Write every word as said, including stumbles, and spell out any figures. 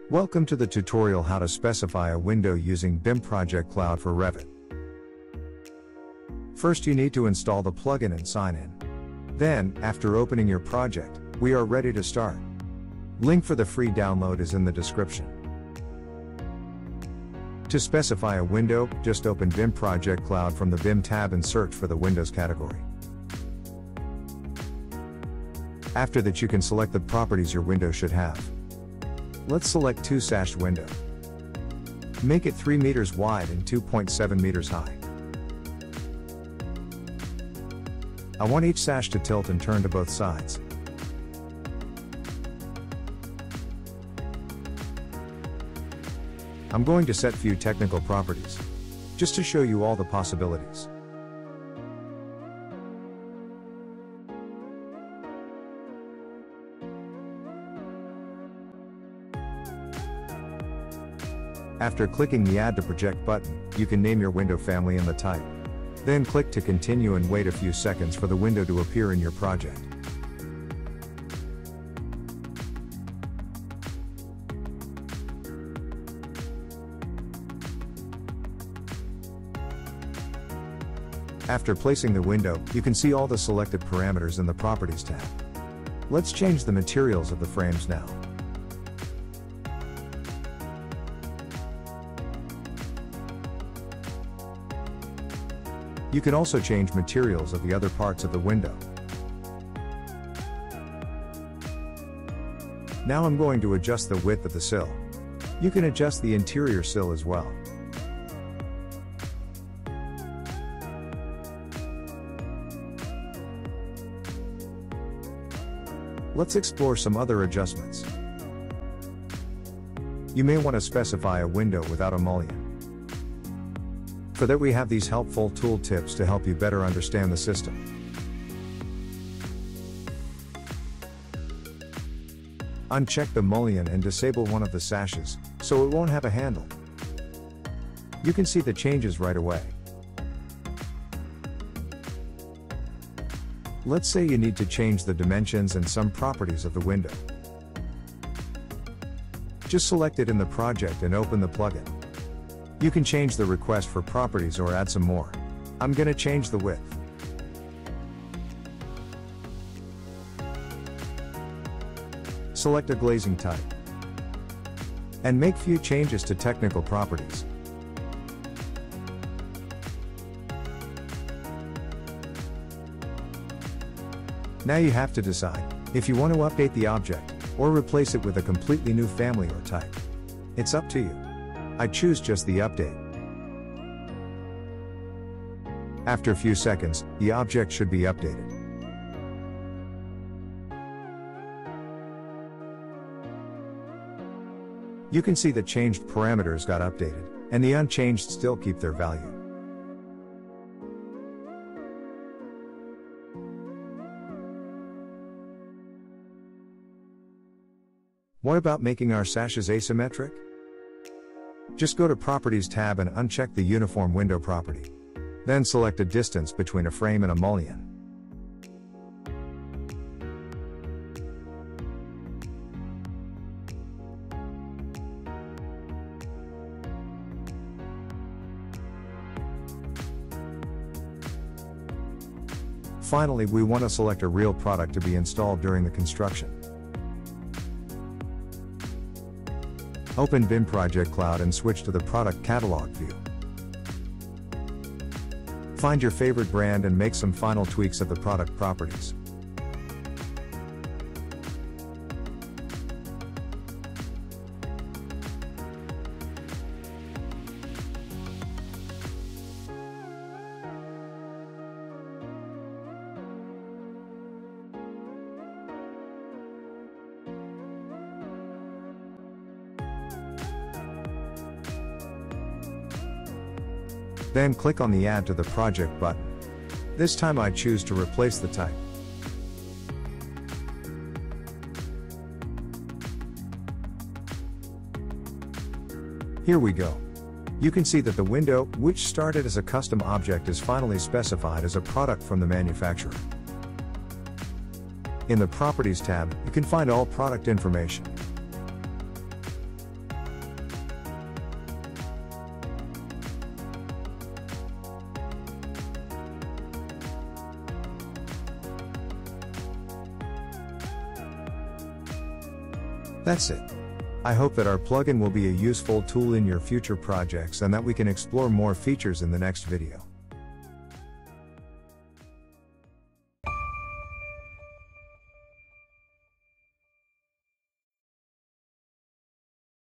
Welcome to the tutorial how to specify a window using bimproject dot cloud for Revit. First you need to install the plugin and sign in. Then, after opening your project, we are ready to start. Link for the free download is in the description. To specify a window, just open bimproject dot cloud from the B I M tab and search for the Windows category. After that you can select the properties your window should have. Let's select two sashed window. Make it three meters wide and two point seven meters high. I want each sash to tilt and turn to both sides. I'm going to set few technical properties, just to show you all the possibilities. After clicking the Add to Project button, you can name your window family and the type. Then click to continue and wait a few seconds for the window to appear in your project. After placing the window, you can see all the selected parameters in the Properties tab. Let's change the materials of the frames now. You can also change materials of the other parts of the window. Now I'm going to adjust the width of the sill. You can adjust the interior sill as well. Let's explore some other adjustments. You may want to specify a window without a mullion. For that we have these helpful tool tips to help you better understand the system. Uncheck the mullion and disable one of the sashes, so it won't have a handle. You can see the changes right away. Let's say you need to change the dimensions and some properties of the window. Just select it in the project and open the plugin. You can change the request for properties or add some more. I'm gonna change the width. Select a glazing type. And make few changes to technical properties. Now you have to decide if you want to update the object, or replace it with a completely new family or type. It's up to you. I choose just the update. After a few seconds, the object should be updated. You can see the changed parameters got updated, and the unchanged still keep their value. What about making our sashes asymmetric? Just go to Properties tab and uncheck the Uniform Window property. Then select a distance between a frame and a mullion. Finally, we want to select a real product to be installed during the construction. Open bimproject dot cloud and switch to the Product Catalog view. Find your favorite brand and make some final tweaks of the product properties. Then click on the Add to the Project button. This time I choose to replace the type. Here we go. You can see that the window, which started as a custom object, is finally specified as a product from the manufacturer. In the Properties tab, you can find all product information. That's it. I hope that our plugin will be a useful tool in your future projects and that we can explore more features in the next video.